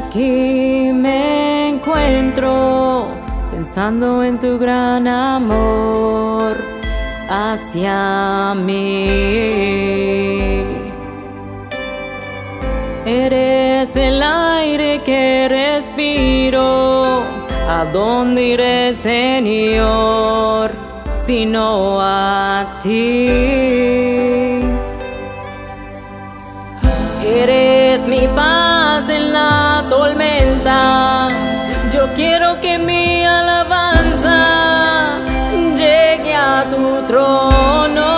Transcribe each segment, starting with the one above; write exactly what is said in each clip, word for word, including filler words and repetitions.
Aquí me encuentro pensando en tu gran amor hacia mí. Eres el aire que respiro. ¿A dónde iré, Señor, sino a ti? Eres mi paz en la tormenta. Yo quiero que mi alabanza llegue a tu trono.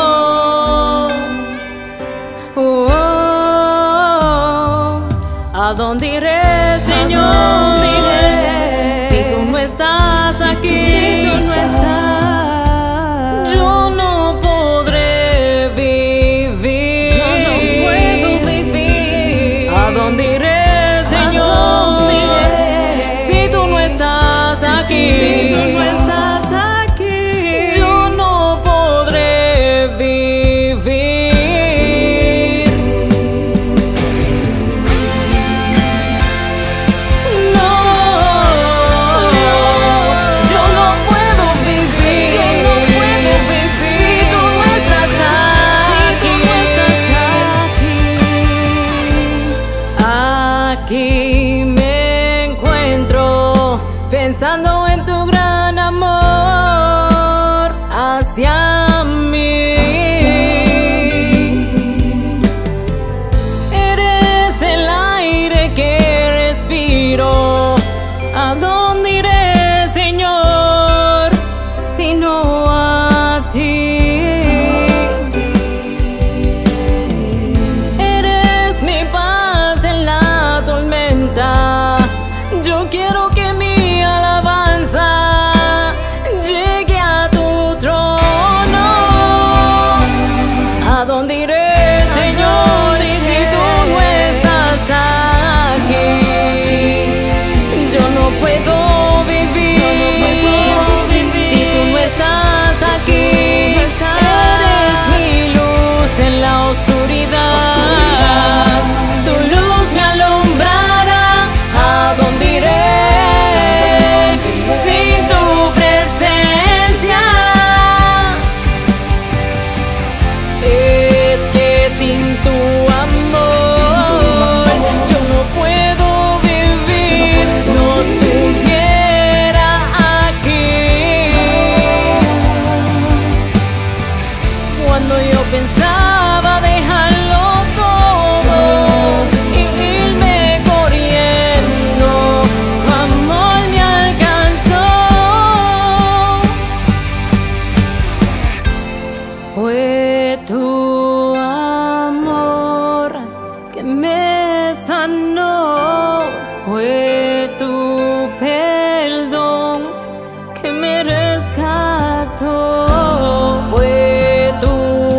Oh, oh, oh. ¿A dónde iré, Señor? ¿A dónde iré? Si tú no estás aquí, si tú no estás, yo no podré vivir. Yo no puedo vivir. ¿A dónde iré, Señor? ¿A dónde iré? Si tú no estás aquí, si tú no estás aquí, yo no podré vivir. No, yo no puedo vivir. Yo no puedo vivir si tú no estás aquí. Si tú no estás aquí. Aquí me encuentro pensando en tu gran amor hacia mí. Eres el aire que respiro. ¿A dónde iré, Señor, sino a ti? Eres mi paz en la tormenta. Yo quiero que mi alabanza llegue a tu trono. ¿A dónde iré, Señor, si tú no estás aquí? Yo no puedo vivir si tú no estás aquí. Eres mi luz en la oscuridad. Tu luz me alumbrará. ¿A dónde iré sin tu presencia? Es que sin tu amor yo no puedo vivir. No estuviera aquí. Cuando yo pensaba dejarlo todo y irme corriendo, tu amor me alcanzó. Fue tu amor que me sanó. Fue tu perdón que me rescató. Fue tu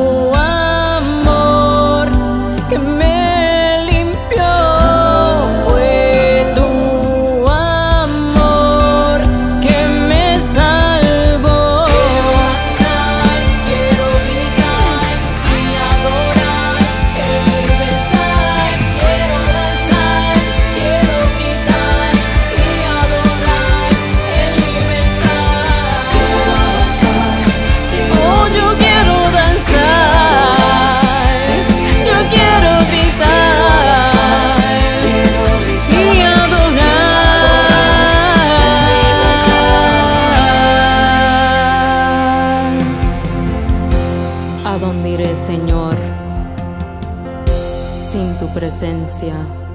amor que me limpió. Fue tu amor que me salvó. Quiero gritar y adorar en libertad. Quiero danzar, quiero gritar y adorar en libertad. Oh, yo quiero danzar, yo quiero gritar y adorar. ¿A dónde iré, Señor, sin tu presencia?